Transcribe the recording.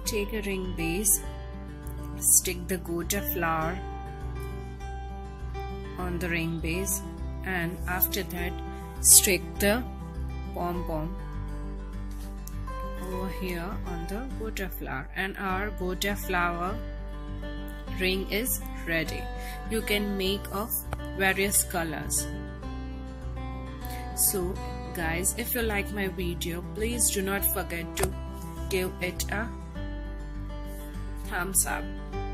take a ring base, stick the gota flower on the ring base, and after that stick the pom-pom over here on the gota flower, and our gota flower ring is ready. You can make of various colors. So guys, if you like my video, please do not forget to give it a thumbs up.